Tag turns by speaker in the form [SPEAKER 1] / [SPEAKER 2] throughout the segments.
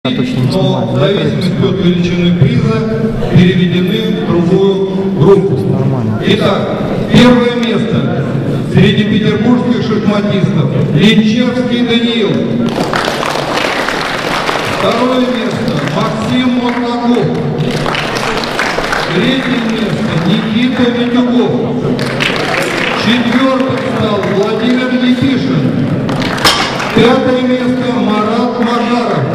[SPEAKER 1] но в зависимости от величины приза переведены в другую группу. Итак, первое место среди петербургских шахматистов Линчевский Даниил. Второе место Максим Мотлаков. Третье место Никита Витюков. Четвертым стал Владимир Никишин. Пятое место Марат Мажаров.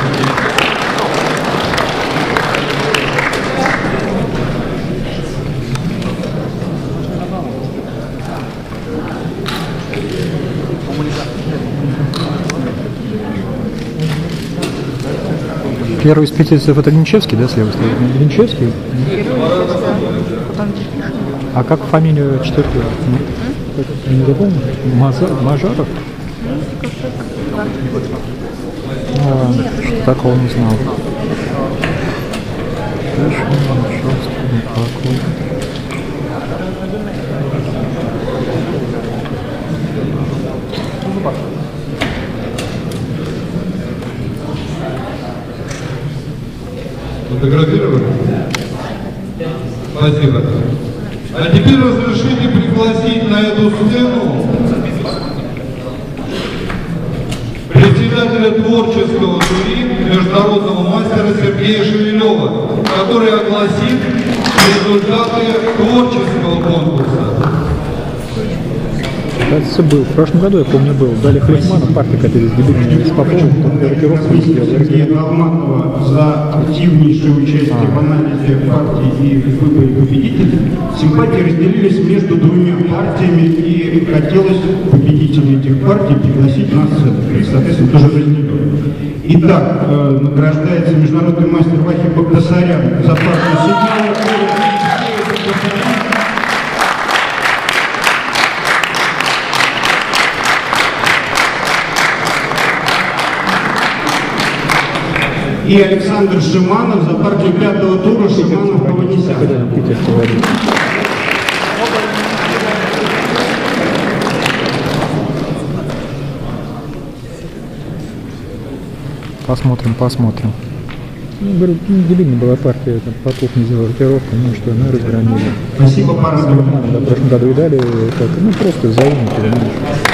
[SPEAKER 2] Первый из пятидесятых это Линчевский, да, слева стоит? Линчевский? А как фамилию четвертую? Не запомнил? Мажаров? Что такого не знал.
[SPEAKER 1] Фотографировали? Спасибо. А теперь разрешите пригласить на эту сцену председателя творческого жюри международного мастера Сергея Шевелева, который огласит результаты творческого конкурса.
[SPEAKER 2] Кажется, был. В прошлом году, я помню, был. Дали Хлебману, партия, которая с дебютными с Поповым, рокировку сделал.
[SPEAKER 3] Сергея Долматова за активнейшее участие в анализе партии и в выборе победителей. Симпатии разделились между двумя партиями, и хотелось победителей этих партий пригласить на сцену. И, соответственно, тоже разделен. Итак, награждается международный мастер Вахи Багдасарян за партию Сигнала. И Александр Шиманов за партию пятого тура Шиманов-Паванесян.
[SPEAKER 2] Посмотрим. Ну, дебильная была партия, Попов не сделал рокировку, ну что, ну разгромили.
[SPEAKER 3] Спасибо, порадовали.
[SPEAKER 2] Да, в прошлом году и дали, просто взаимно, понимаешь.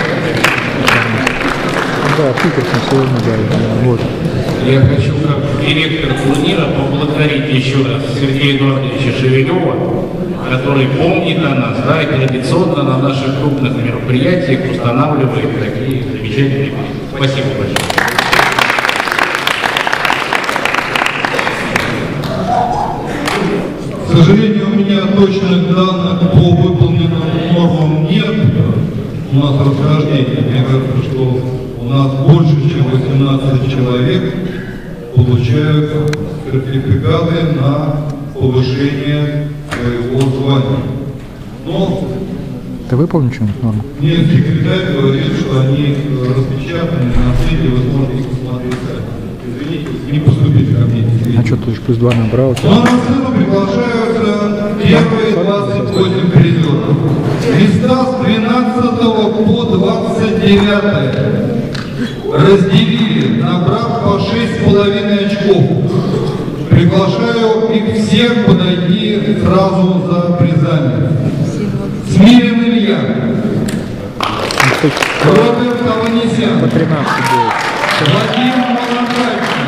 [SPEAKER 2] Да, Питерсон сегодня дали, вот.
[SPEAKER 4] Я хочу, как директор турнира, поблагодарить еще раз Сергея Эдуардовича Шевелева, который помнит о нас, да, и традиционно на наших крупных мероприятиях устанавливает такие замечательные приемы. Спасибо большое.
[SPEAKER 1] К сожалению, у меня точных данных по выполненным нормам нет. У нас расхождение. Мне кажется, что у нас больше, чем 18 человек получают сертификаты на повышение своего звания. Но
[SPEAKER 2] ты выполнил что-нибудь норму?
[SPEAKER 1] мне секретарь говорит, что они распечатаны на сайте, вы сможете посмотреть. Извините, не поступите ко мне.
[SPEAKER 2] А что, ты же плюс 2 набрал?
[SPEAKER 1] Но на сцену приглашаются первые 28 призеров. Места с 12 по 29 разделили, набрав по 6,5 очков. Приглашаю их всех подойти сразу за призами. Смирин Илья, Роберт Аванесян, Владимир Малахайчин,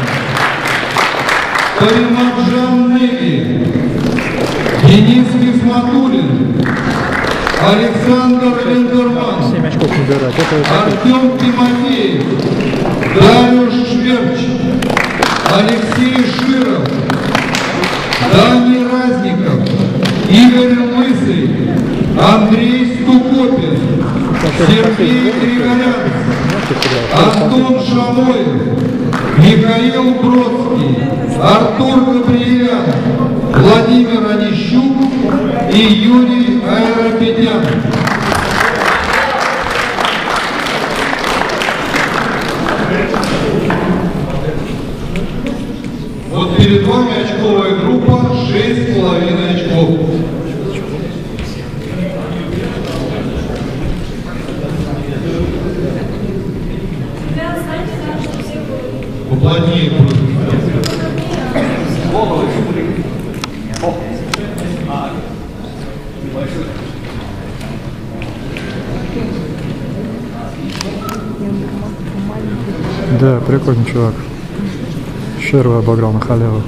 [SPEAKER 1] Паримаджан Неги, Денис Кисматуллин, Александр Лендерман,
[SPEAKER 2] 7 очков набирать.
[SPEAKER 1] Артем Тимофеев, Дарюш Шверч, Алексей Широв, Дани Разников, Игорь Лысый, Андрей Стукопин, Сергей Григорян, Антон Шамоев, Михаил Бродский, Артур Габриэлян, Владимир Онищук и Юрий Айрапетян. Вот перед вами очковая группа 6,5 очков. Поплотнее просто.
[SPEAKER 2] прикольный чувак. Шерва обыграл на халяву.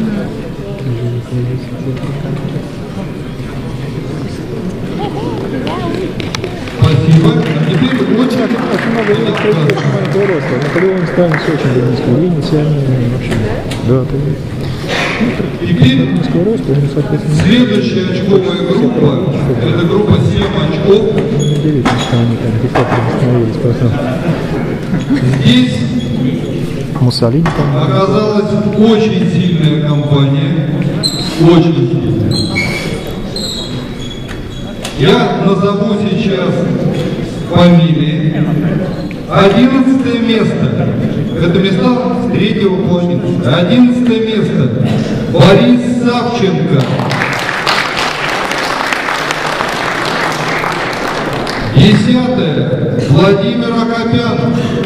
[SPEAKER 1] Спасибо. А теперь очень
[SPEAKER 2] Очень много людей маленького роста. Наполеон станет очень низкий. Ленин, Сиамин, вообще. Да, ты
[SPEAKER 1] Теперь
[SPEAKER 2] низкого роста, он, соответственно,
[SPEAKER 1] следующая очковая группа, это группа 7 очков.
[SPEAKER 2] неудивительно, что они там диктаторы остановились потом.
[SPEAKER 1] Здесь
[SPEAKER 2] Муссолини там.
[SPEAKER 1] оказалась очень сильная компания, очень сильная. Я назову сейчас фамилии. 11 место. Это места с третьего по 11. 11 место. Борис Савченко. 10. Владимир Акопян.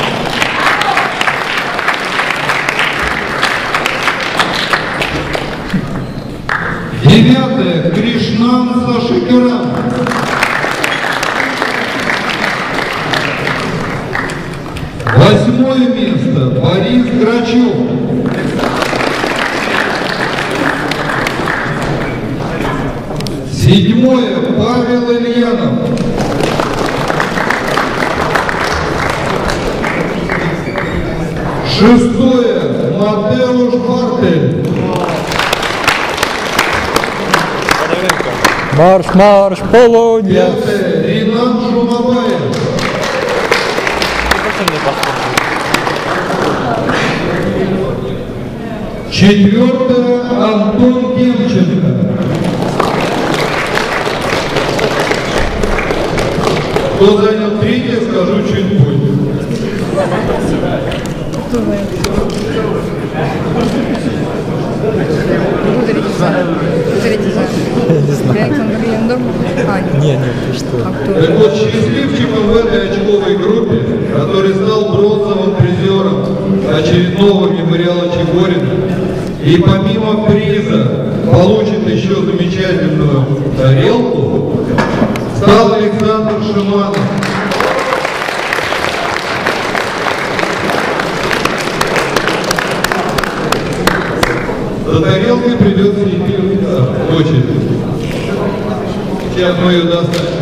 [SPEAKER 1] 9. Кришнан Сашикюран. 8 место. Борис Грачев. 7. Павел Ильянов. 6. Матеуш Бартель.
[SPEAKER 2] Марш, марш, Полонья!
[SPEAKER 1] 5. Ринат Шумабаев. 4. Антон Демченко. Кто занял 3, скажу чуть позже.
[SPEAKER 2] Не, ты что?
[SPEAKER 1] Так вот, счастливчиком в этой очковой группе, который стал бронзовым призером очередного мемориала Чегорина, и помимо приза получит еще замечательную тарелку, стал Александр Шиманов. За тарелкой придется идти в очередь. Сейчас мы ее достанем.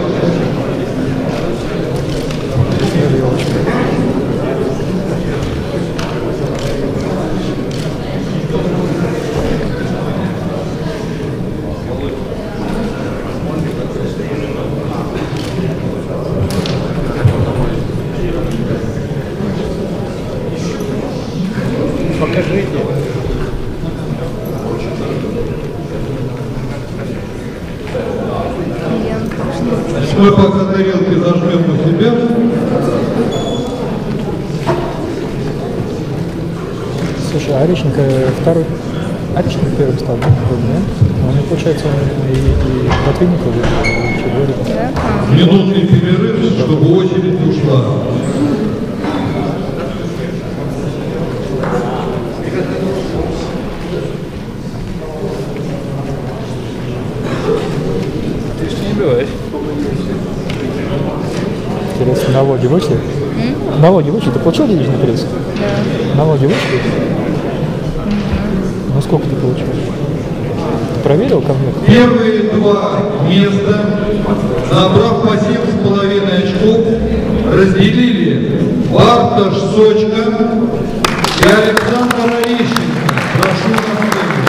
[SPEAKER 3] Покажите.
[SPEAKER 1] Мы пока тарелки зажмем у себя.
[SPEAKER 2] Слушай, Ореченко второй. Ореченко первый стал, да? Он, получается, он и Ботвинников, и Чегорин.
[SPEAKER 1] Минутный перерыв, чтобы очередь ушла.
[SPEAKER 2] Интересно, налоги вышли? Налоги вышли? Ты получил денежный приз?
[SPEAKER 5] Да.
[SPEAKER 2] Налоги вышли? Ну сколько ты получил? Ты проверил конверт?
[SPEAKER 1] Первые 2 места, набрав по 7,5 очков, разделили Барташ Сочка и Александр Орещенко. Прошу на сцену.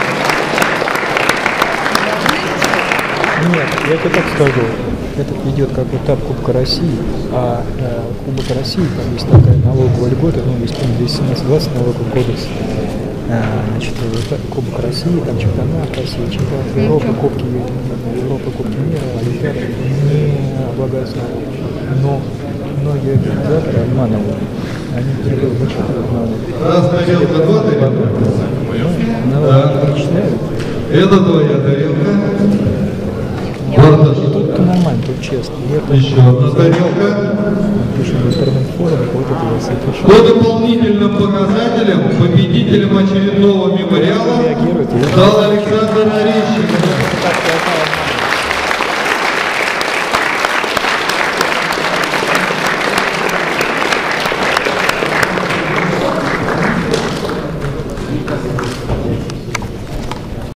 [SPEAKER 2] Нет, я тебе так скажу. Это идет как этап Кубка России, а Кубок России, там есть такая налоговая льгота, ну, есть 217-20 налоговый кодекс. Значит, Кубок России, там чемпионат России, чемпионат Европы, Кубки мира, Олимпиады не облагаются налогом. Но многие организаторы обманывают. Они вычитывают налог.
[SPEAKER 1] Раз тарелка, 2 тарелка.
[SPEAKER 2] Налог перечисляют.
[SPEAKER 1] Это твоя тарелка. Барташ.
[SPEAKER 2] Тут нормально, тут честно.
[SPEAKER 1] Еще одна тарелка.
[SPEAKER 2] Пишем в интернет-форуме, вот это я себе пишу.
[SPEAKER 1] По дополнительным показателям победителем очередного мемориала стал Александр Орещенко.